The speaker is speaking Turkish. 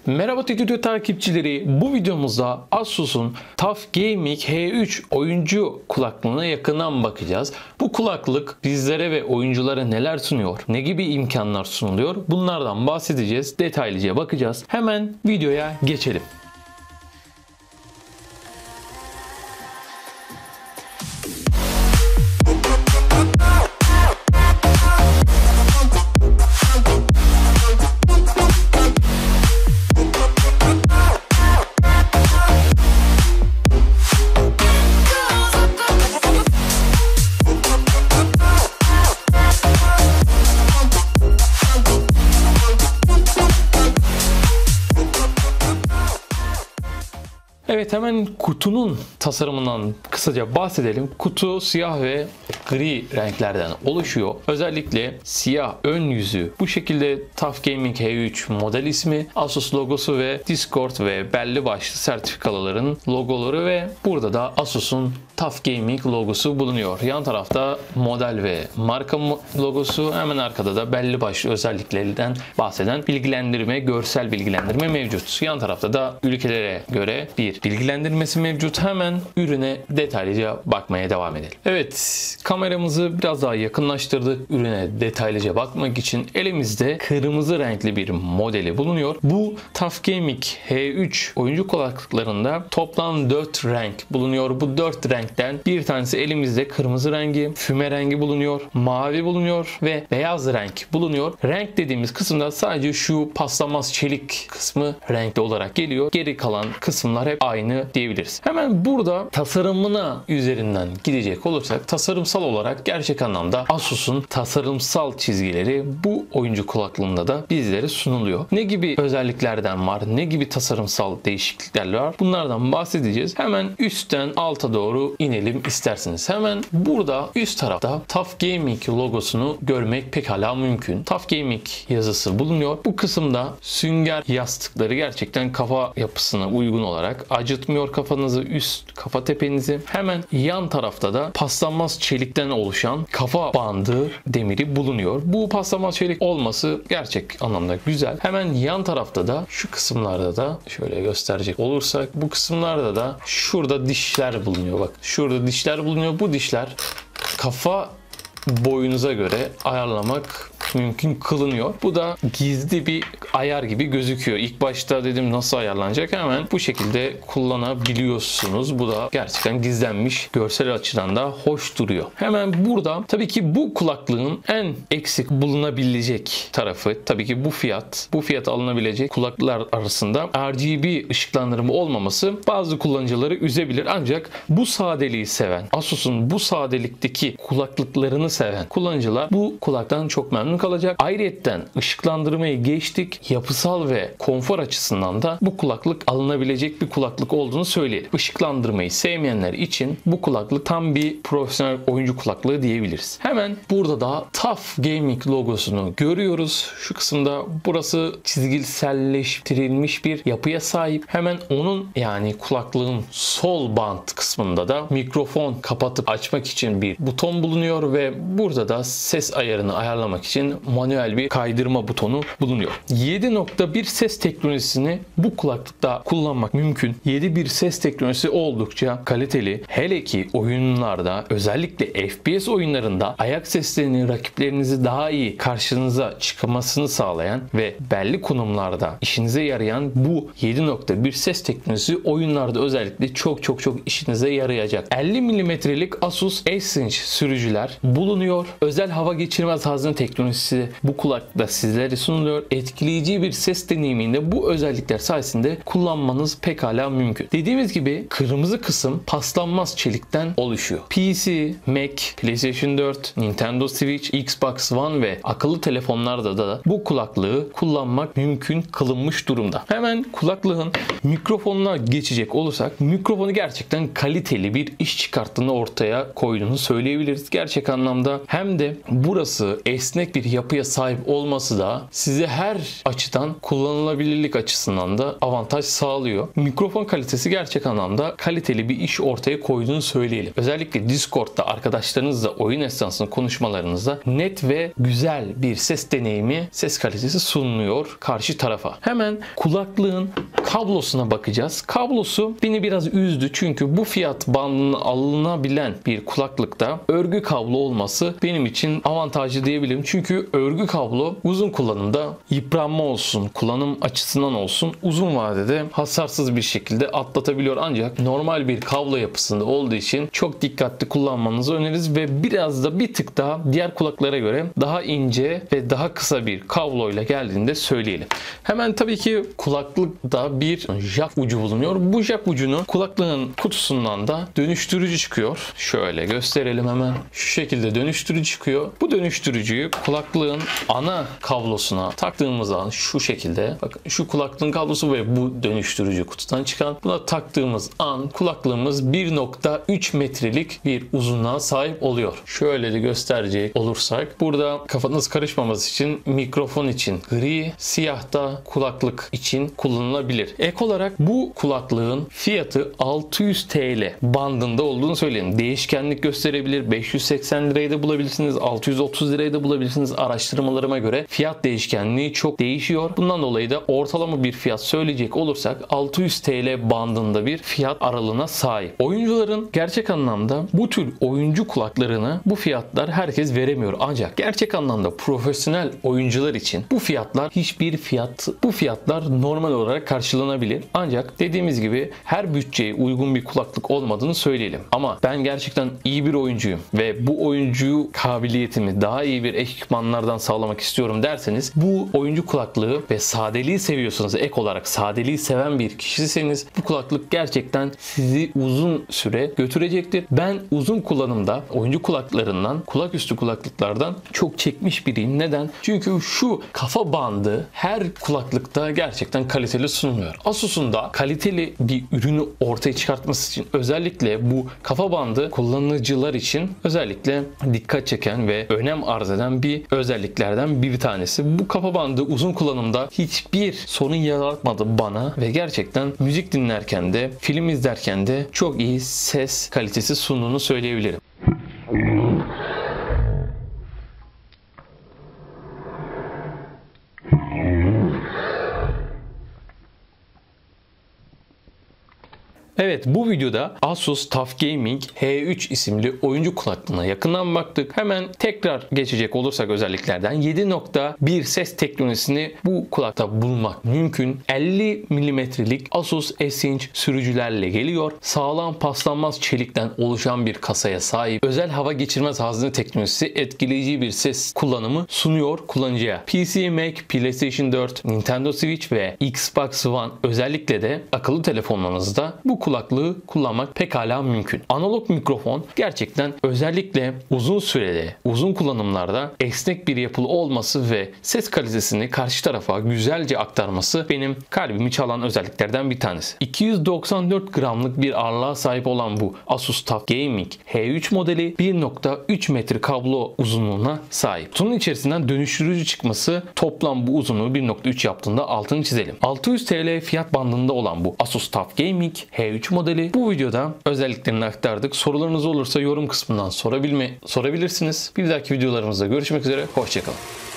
Merhaba Tekno takipçileri. Bu videomuzda Asus'un TUF Gaming H3 oyuncu kulaklığına yakından bakacağız. Bu kulaklık bizlere ve oyunculara neler sunuyor? Ne gibi imkanlar sunuluyor? Bunlardan bahsedeceğiz. Detaylıca bakacağız. Hemen videoya geçelim. Evet, hemen kutunun tasarımından kısaca bahsedelim. Kutu siyah ve gri renklerden oluşuyor. Özellikle siyah ön yüzü bu şekilde TUF Gaming H3 model ismi, Asus logosu ve Discord ve belli başlı sertifikaların logoları ve burada da Asus'un TUF Gaming logosu bulunuyor. Yan tarafta model ve marka logosu, hemen arkada da belli başlı özelliklerinden bahseden bilgilendirme, görsel bilgilendirme mevcut. Yan tarafta da ülkelere göre bir bilgilendirmesi mevcut. Hemen ürüne detaylıca bakmaya devam edelim. Evet, kameramızı biraz daha yakınlaştırdık. Ürüne detaylıca bakmak için elimizde kırmızı renkli bir modeli bulunuyor. Bu TUF Gaming H3 oyuncu kulaklıklarında toplam 4 renk bulunuyor. Bu 4 renkten bir tanesi elimizde kırmızı rengi, füme rengi bulunuyor, mavi bulunuyor ve beyaz renk bulunuyor. Renk dediğimiz kısımda sadece şu paslanmaz çelik kısmı renkli olarak geliyor. Geri kalan kısımlar hep aynı diyebiliriz. Hemen burada tasarımına üzerinden gidecek olursak, tasarımsal olarak gerçek anlamda Asus'un tasarımsal çizgileri bu oyuncu kulaklığında da bizlere sunuluyor. Ne gibi özelliklerden var, ne gibi tasarımsal değişiklikler var, bunlardan bahsedeceğiz. Hemen üstten alta doğru inelim isterseniz. Hemen burada üst tarafta TUF Gaming logosunu görmek pekala mümkün. TUF Gaming yazısı bulunuyor. Bu kısımda sünger yastıkları gerçekten kafa yapısına uygun olarak acıtmıyor kafanızı, üst kafa tepenizi. Hemen yan tarafta da paslanmaz çelikten oluşan kafa bandı demiri bulunuyor. Bu paslanmaz çelik olması gerçek anlamda güzel. Hemen yan tarafta da şu kısımlarda da şöyle gösterecek olursak, bu kısımlarda da şurada dişler bulunuyor. Bak, şurada dişler bulunuyor. Bu dişler kafa boyunuza göre ayarlamak mümkün kılınıyor. Bu da gizli bir ayar gibi gözüküyor. İlk başta dedim nasıl ayarlanacak, hemen bu şekilde kullanabiliyorsunuz. Bu da gerçekten gizlenmiş, görsel açıdan da hoş duruyor. Hemen burada tabii ki bu kulaklığın en eksik bulunabilecek tarafı tabii ki bu fiyat. Bu fiyata alınabilecek kulaklıklar arasında RGB ışıklandırma olmaması bazı kullanıcıları üzebilir. Ancak bu sadeliği seven, Asus'un bu sadelikteki kulaklıklarını seven kullanıcılar bu kulaktan çok memnun kalacak. Ayrıyetten ışıklandırmayı geçtik. Yapısal ve konfor açısından da bu kulaklık alınabilecek bir kulaklık olduğunu söyleyelim. Işıklandırmayı sevmeyenler için bu kulaklık tam bir profesyonel oyuncu kulaklığı diyebiliriz. Hemen burada da TUF Gaming logosunu görüyoruz. Şu kısımda burası çizgiselleştirilmiş bir yapıya sahip. Hemen onun, yani kulaklığın sol bant kısmında da mikrofon kapatıp açmak için bir buton bulunuyor ve burada da ses ayarını ayarlamak için manuel bir kaydırma butonu bulunuyor. 7.1 ses teknolojisini bu kulaklıkta kullanmak mümkün. 7.1 ses teknolojisi oldukça kaliteli. Hele ki oyunlarda, özellikle FPS oyunlarında ayak seslerini, rakiplerinizi daha iyi karşınıza çıkmasını sağlayan ve belli konumlarda işinize yarayan bu 7.1 ses teknolojisi oyunlarda özellikle çok işinize yarayacak. 50 mm'lik Asus Essence sürücüler bulunuyor. Özel hava geçirmez hazne teknolojisi bu kulaklıkta sizlere sunuluyor. Etkileyici bir ses deneyiminde bu özellikler sayesinde kullanmanız pekala mümkün. Dediğimiz gibi kırmızı kısım paslanmaz çelikten oluşuyor. PC, Mac, PlayStation 4, Nintendo Switch, Xbox One ve akıllı telefonlarda da bu kulaklığı kullanmak mümkün kılınmış durumda. Hemen kulaklığın mikrofonuna geçecek olursak, mikrofonu gerçekten kaliteli bir iş çıkarttığını ortaya koyduğunu söyleyebiliriz. Gerçek anlamda hem de burası esnek bir bir yapıya sahip olması da size her açıdan kullanılabilirlik açısından da avantaj sağlıyor. Mikrofon kalitesi gerçek anlamda kaliteli bir iş ortaya koyduğunu söyleyelim. Özellikle Discord'da arkadaşlarınızla oyun esnasında konuşmalarınızda net ve güzel bir ses deneyimi, ses kalitesi sunuluyor karşı tarafa. Hemen kulaklığın kablosuna bakacağız. Kablosu beni biraz üzdü çünkü bu fiyat bandına alınabilen bir kulaklıkta örgü kablo olması benim için avantajlı diyebilirim. Çünkü örgü kablo uzun kullanımda yıpranma olsun, kullanım açısından olsun uzun vadede hasarsız bir şekilde atlatabiliyor. Ancak normal bir kablo yapısında olduğu için çok dikkatli kullanmanızı öneririz ve biraz da bir tık daha diğer kulaklara göre daha ince ve daha kısa bir kabloyla geldiğinde söyleyelim. Hemen tabii ki kulaklıkta bir jack ucu bulunuyor. Bu jack ucunu kulaklığın kutusundan da dönüştürücü çıkıyor. Şöyle gösterelim hemen. Şu şekilde dönüştürücü çıkıyor. Bu dönüştürücüyü kulaklığın ana kablosuna taktığımız an şu şekilde, bakın şu kulaklığın kablosu ve bu dönüştürücü kutudan çıkan, buna taktığımız an kulaklığımız 1.3 metrelik bir uzunluğa sahip oluyor. Şöyle de gösterecek olursak burada kafanız karışmaması için mikrofon için gri, siyah da kulaklık için kullanılabilir. Ek olarak bu kulaklığın fiyatı 600 TL bandında olduğunu söyleyeyim. Değişkenlik gösterebilir. 580 lirayı da bulabilirsiniz. 630 lirayı da bulabilirsiniz. Araştırmalarıma göre fiyat değişkenliği çok değişiyor. Bundan dolayı da ortalama bir fiyat söyleyecek olursak 600 TL bandında bir fiyat aralığına sahip. Oyuncuların gerçek anlamda bu tür oyuncu kulaklarını bu fiyatlar herkes veremiyor. Ancak gerçek anlamda profesyonel oyuncular için bu fiyatlar normal olarak karşılanabilir. Ancak dediğimiz gibi her bütçeye uygun bir kulaklık olmadığını söyleyelim. Ama ben gerçekten iyi bir oyuncuyum ve bu oyuncu kabiliyetimi daha iyi bir ekipmanlardan sağlamak istiyorum derseniz bu oyuncu kulaklığı ve sadeliği seviyorsanız, ek olarak sadeliği seven bir kişisiniz, bu kulaklık gerçekten sizi uzun süre götürecektir. Ben uzun kullanımda oyuncu kulaklarından, kulaküstü kulaklıklardan çok çekmiş biriyim. Neden? Çünkü şu kafa bandı her kulaklıkta gerçekten kaliteli sunuluyor. Asus'un da kaliteli bir ürünü ortaya çıkartması için özellikle bu kafa bandı kullanıcılar için özellikle dikkat çeken ve önem arz eden bir özelliklerden bir tanesi. Bu kafa bandı uzun kullanımda hiçbir sorun yaratmadı bana ve gerçekten müzik dinlerken de film izlerken de çok iyi ses kalitesi sunduğunu söyleyebilirim. Evet, bu videoda Asus TUF Gaming H3 isimli oyuncu kulaklığına yakından baktık. Hemen tekrar geçecek olursak özelliklerden 7.1 ses teknolojisini bu kulakta bulmak mümkün. 50 mm'lik Asus S-Inch sürücülerle geliyor. Sağlam paslanmaz çelikten oluşan bir kasaya sahip. Özel hava geçirmez hazne teknolojisi etkileyici bir ses kullanımı sunuyor kullanıcıya. PC, Mac, PlayStation 4, Nintendo Switch ve Xbox One özellikle de akıllı telefonlarınızda bu kulaklığı kullanmak pekala mümkün. Analog mikrofon gerçekten özellikle uzun sürede, uzun kullanımlarda esnek bir yapılı olması ve ses kalitesini karşı tarafa güzelce aktarması benim kalbimi çalan özelliklerden bir tanesi. 294 gramlık bir ağırlığa sahip olan bu Asus TUF Gaming H3 modeli 1.3 metre kablo uzunluğuna sahip. Kutunun içerisinden dönüştürücü çıkması toplam bu uzunluğu 1.3 yaptığında altını çizelim. 600 TL fiyat bandında olan bu Asus TUF Gaming H3 modeli bu videoda özelliklerini aktardık. Sorularınız olursa yorum kısmından sorabilirsiniz. Bir dahaki videolarımızda görüşmek üzere. Hoşçakalın.